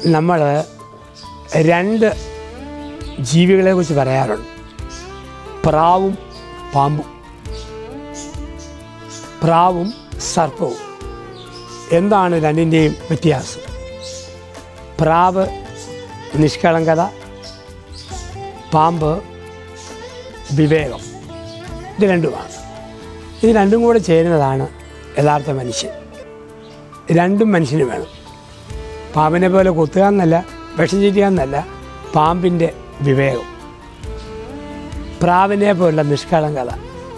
നമ്മൾ രണ്ട് ജീവികളെക്കുറിച്ച് പറയാറുണ്ട്, പ്രാവും പാമ്പും, പ്രാവും സർപ്പവും. എന്താണ് രണ്ടിൻ്റെയും വ്യത്യാസം? പ്രാവ് നിഷ്കളങ്കത, പാമ്പ് വിവേകം. ഇത് രണ്ടുമാണ്. ഇത് രണ്ടും കൂടെ ചേരുന്നതാണ് യഥാർത്ഥ മനുഷ്യൻ. രണ്ടും മനുഷ്യന് വേണം. പാമ്പിനെ പോലെ കൊത്തുക എന്നല്ല, വിഷം ചീറ്റുക എന്നല്ല, പാമ്പിൻ്റെ വിവേകം. പ്രാവിനെ പോലുള്ള നിഷ്കളങ്കത.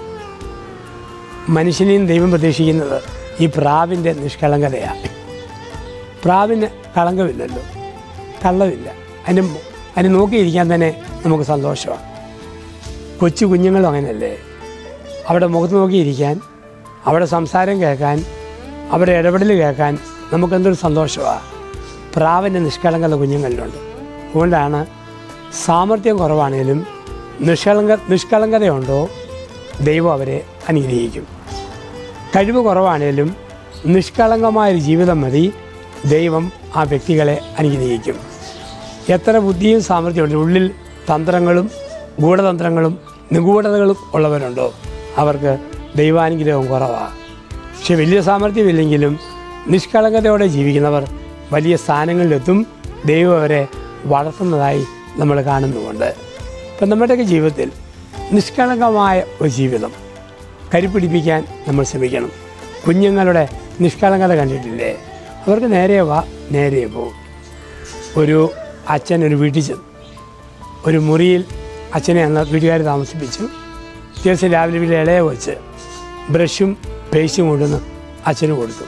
മനുഷ്യനെയും ദൈവം പ്രതീക്ഷിക്കുന്നത് ഈ പ്രാവിൻ്റെ നിഷ്കളങ്കതയാണ്. പ്രാവിന് കളങ്കമില്ലല്ലോ, കള്ളമില്ല. അതിന് നോക്കിയിരിക്കാൻ തന്നെ നമുക്ക് സന്തോഷമാണ്. കൊച്ചു കുഞ്ഞുങ്ങളും അങ്ങനെയല്ലേ, അവിടെ മുഖത്ത് നോക്കിയിരിക്കാൻ, അവിടെ സംസാരം കേൾക്കാൻ, അവിടെ ഇടപെടൽ കേൾക്കാൻ നമുക്കെന്തൊരു സന്തോഷമാണ്. പ്രാവിൻ്റെ നിഷ്കളങ്കത കുഞ്ഞുങ്ങളിലുണ്ട്. അതുകൊണ്ടാണ് സാമർഥ്യം കുറവാണെങ്കിലും നിഷ്കളങ്കതയുണ്ടോ ദൈവം അവരെ അനുഗ്രഹിക്കും. കഴിവ് കുറവാണെങ്കിലും നിഷ്കളങ്കമായൊരു ജീവിതം മതി, ദൈവം ആ വ്യക്തികളെ അനുഗ്രഹിക്കും. എത്ര ബുദ്ധിയും സാമർഥ്യമുണ്ട്, ഉള്ളിൽ തന്ത്രങ്ങളും ഗൂഢതന്ത്രങ്ങളും നിഗൂഢതകളും ഉള്ളവരുണ്ടോ അവർക്ക് ദൈവാനുഗ്രഹം കുറവാണ്. പക്ഷെ വലിയ സാമർഥ്യമില്ലെങ്കിലും നിഷ്കളങ്കതയോടെ ജീവിക്കുന്നവർ വലിയ സ്ഥാനങ്ങളിലെത്തും. ദൈവം അവരെ വളർത്തുന്നതായി നമ്മൾ കാണുന്നുമുണ്ട്. ഇപ്പം നമ്മുടെയൊക്കെ ജീവിതത്തിൽ നിഷ്കളങ്കമായ ഒരു ജീവിതം കരുപിടിപ്പിക്കാൻ നമ്മൾ ശ്രമിക്കണം. കുഞ്ഞുങ്ങളുടെ നിഷ്കളങ്കത കണ്ടിട്ടില്ലേ? അവർക്ക് നേരെ വാ നേരെ പോകും. ഒരു അച്ഛൻ ഒരു വീട്ടിൽ ചെന്നു. ഒരു മുറിയിൽ അച്ഛനെ അന്ന് വീട്ടുകാർ താമസിപ്പിച്ചു. ദിവസം രാവിലെ വീട്ടിൽ ഇളയെ വെച്ച് ബ്രഷും പേസ്റ്റും കൊണ്ടുവന്ന് അച്ഛന് കൊടുത്തു.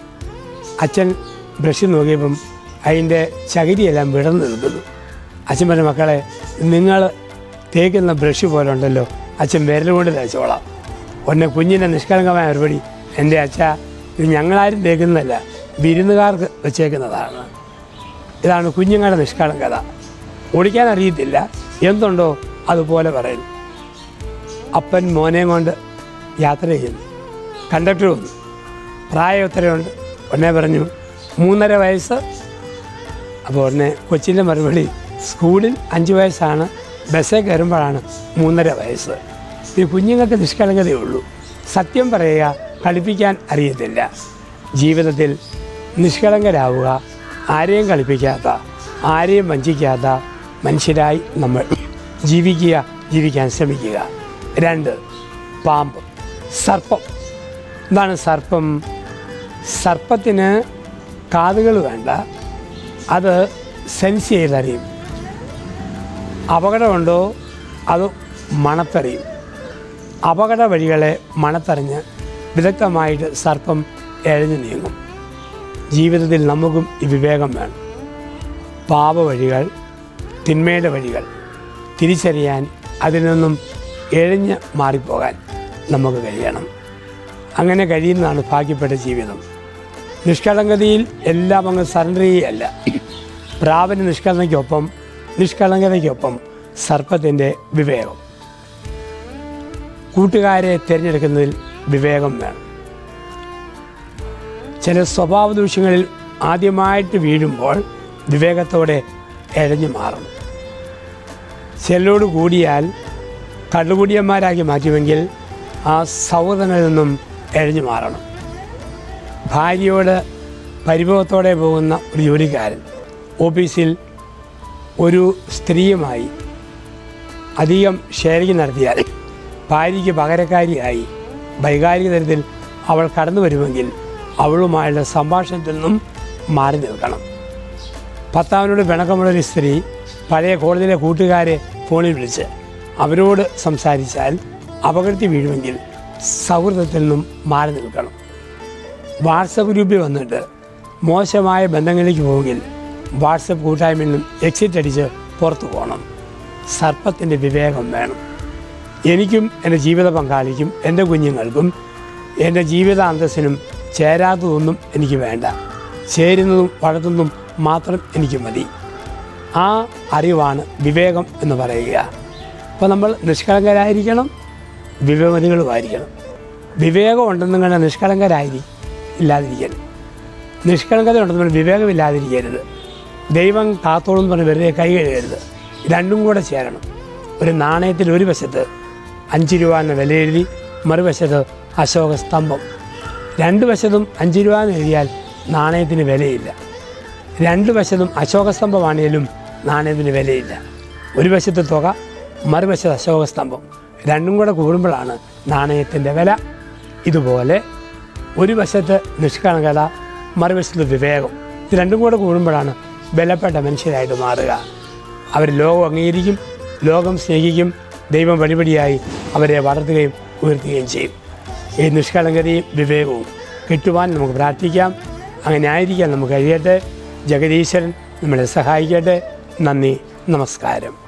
അച്ഛൻ ബ്രഷ് നോക്കിയപ്പം അതിൻ്റെ ചകിരിയെല്ലാം വിടർന്ന് നിൽക്കുന്നു. അച്ഛൻ പറഞ്ഞ, മക്കളെ നിങ്ങൾ തേക്കുന്ന ബ്രഷ് പോലെ ഉണ്ടല്ലോ, അച്ഛൻ വിരൽ കൊണ്ട് തേച്ചോളാം. ഒന്നെ കുഞ്ഞിൻ്റെ നിഷ്കളങ്കമായ മറുപടി, എൻ്റെ അച്ഛ ഇത് ഞങ്ങളാരും തേക്കുന്നതല്ല, വിരുന്നുകാർക്ക് വെച്ചേക്കുന്നതാണ്. ഇതാണ് കുഞ്ഞുങ്ങളുടെ നിഷ്കളങ്കത. ഓടിക്കാൻ അറിയത്തില്ല, എന്തുണ്ടോ അതുപോലെ പറയുന്നു. അപ്പൻ മോനെയും കൊണ്ട് യാത്ര ചെയ്യുന്നു. കണ്ടക്ടർ വന്നു. പ്രായം എത്രയുണ്ട്? ഉടനെ പറഞ്ഞു 3.5 വയസ്സ്. അപ്പോൾ ഉടനെ കൊച്ചിൻ്റെ മറുപടി, സ്കൂളിൽ 5 വയസ്സാണ്, ബസ്സിൽ കയറുമ്പോഴാണ് 3.5 വയസ്സ്. ഈ കുഞ്ഞുങ്ങൾക്ക് നിഷ്കളങ്കതയുള്ളൂ. സത്യം പറയുക, കളിപ്പിക്കാൻ അറിയത്തില്ല. ജീവിതത്തിൽ നിഷ്കളങ്കരാവുക, ആരെയും കളിപ്പിക്കാത്ത, ആരെയും വഞ്ചിക്കാത്ത മനുഷ്യരായി നമ്മൾ ജീവിക്കാൻ ശ്രമിക്കുക. 2, പാമ്പ്, സർപ്പം. എന്താണ് സർപ്പം? സർപ്പത്തിന് കാതുകൾ വേണ്ട, അത് സെൻസ് ചെയ്തറിയും. അപകടമുണ്ടോ അത് മണത്തറിയും. അപകട വഴികളെ മണത്തറിഞ്ഞ് വിദഗ്ധമായിട്ട് സർപ്പം എഴഞ്ഞു നീങ്ങും. ജീവിതത്തിൽ നമുക്കും ഈ വിവേകം വേണം. പാപ വഴികൾ, തിന്മയുടെ വഴികൾ തിരിച്ചറിയാൻ, അതിൽ നിന്നും എഴഞ്ഞ് മാറിപ്പോകാൻ നമുക്ക് കഴിയണം. അങ്ങനെ കഴിയുന്നതാണ് ഭാഗ്യപ്പെട്ട ജീവിതം. നിഷ്കളങ്കതയിൽ എല്ലാം അങ്ങ് സറണ്ടർ ചെയ്യുകയല്ല. പ്രാവിൻ്റെ നിഷ്കളങ്കതയ്ക്കൊപ്പം സർപ്പത്തിൻ്റെ വിവേകം. കൂട്ടുകാരെ തിരഞ്ഞെടുക്കുന്നതിൽ വിവേകം വേണം. ചില സ്വഭാവ ദൂഷ്യങ്ങളിൽ ആദ്യമായിട്ട് വീഴുമ്പോൾ വിവേകത്തോടെ എഴഞ്ഞു മാറണം. ചിലരോട് കൂടിയാൽ കള്ളുകൂടിയന്മാരാക്കി മാറ്റുമെങ്കിൽ ആ സൗഹൃദങ്ങളിൽ നിന്നും എഴഞ്ഞു മാറണം. ഭാര്യയോട് പരിഭവത്തോടെ പോകുന്ന ഒരു ജോലിക്കാരൻ ഓഫീസിൽ ഒരു സ്ത്രീയുമായി അധികം ഷെയറിങ് നടത്തിയാൽ ഭാര്യയ്ക്ക് പകരക്കാരിയായി വൈകാരിക തരത്തിൽ അവൾ കടന്നു വരുമെങ്കിൽ അവളുമായുള്ള സംഭാഷണത്തിൽ നിന്നും മാറി നിൽക്കണം. ഭർത്താവിനോട് പിണക്കമുള്ളൊരു സ്ത്രീ പഴയ കോളേജിലെ കൂട്ടുകാരെ ഫോണിൽ വിളിച്ച് അവരോട് സംസാരിച്ചാൽ അപകടത്തിൽ വീഴുമെങ്കിൽ സൗഹൃദത്തിൽ നിന്നും മാറി നിൽക്കണം. വാട്സപ്പ് ഗ്രൂപ്പിൽ വന്നിട്ട് മോശമായ ബന്ധങ്ങളിലേക്ക് പോവുമെങ്കിൽ വാട്സപ്പ് കൂട്ടായ്മയിൽ നിന്നും എക്സിറ്റ് അടിച്ച് പുറത്തു പോകണം. സർപ്പത്തിൻ്റെ വിവേകം വേണം. എനിക്കും എൻ്റെ ജീവിത പങ്കാളിക്കും എൻ്റെ കുഞ്ഞുങ്ങൾക്കും എൻ്റെ ജീവിത അന്തസ്സിനും ചേരാത്തതൊന്നും എനിക്ക് വേണ്ട. ചേരുന്നതും വളർത്തുന്നതും മാത്രം എനിക്ക് മതി. ആ അറിവാണ് വിവേകം എന്ന് പറയുക. അപ്പോൾ നമ്മൾ നിഷ്കളങ്കരായിരിക്കണം, വിവേകമതികളുമായിരിക്കണം. വിവേകം ഉണ്ടെന്നിങ്ങനെ നിഷ്കളങ്കരായില്ലാതിരിക്കരുത്. നിഷ്കളങ്കത ഉണ്ടെന്ന് വിവേകമില്ലാതിരിക്കരുത്. ദൈവം കാത്തോളം പറഞ്ഞ് വെറുതെ കൈ കഴുകരുത്. രണ്ടും കൂടെ ചേരണം. ഒരു നാണയത്തിൽ ഒരു വശത്ത് 5 രൂപ എന്ന വില എഴുതി, മറുവശത്ത് അശോക സ്തംഭം. രണ്ട് വശത്തും 5 രൂപ എന്ന് എഴുതിയാൽ നാണയത്തിന് വിലയില്ല. രണ്ട് വശത്തും അശോക സ്തംഭമാണെങ്കിലും നാണയത്തിന് വിലയില്ല. ഒരു വശത്ത് തുക, മറുവശത്ത് അശോക സ്തംഭം. രണ്ടും കൂടെ കൂടുമ്പോഴാണ് നാണയത്തിൻ്റെ വില. ഇതുപോലെ ഒരു വശത്ത് നിഷ്കളങ്കത, മറുവശത്ത് വിവേകം. ഇത് രണ്ടും കൂടെ കൂടുമ്പോഴാണ് ബലപ്പെട്ട മനുഷ്യരായിട്ട് മാറുക. അവർ ലോകം അംഗീകരിക്കും, ലോകം സ്നേഹിക്കും. ദൈവം പടിപടിയായി അവരെ വളർത്തുകയും ഉയർത്തുകയും ചെയ്യും. ഈ നിഷ്കളങ്കതയും വിവേകവും കിട്ടുവാൻ നമുക്ക് പ്രാർത്ഥിക്കാം. അങ്ങനെ ആയിരിക്കാൻ നമുക്ക് കഴിയട്ടെ. ജഗദീശ്വരൻ നമ്മളെ സഹായിക്കട്ടെ. നന്ദി, നമസ്കാരം.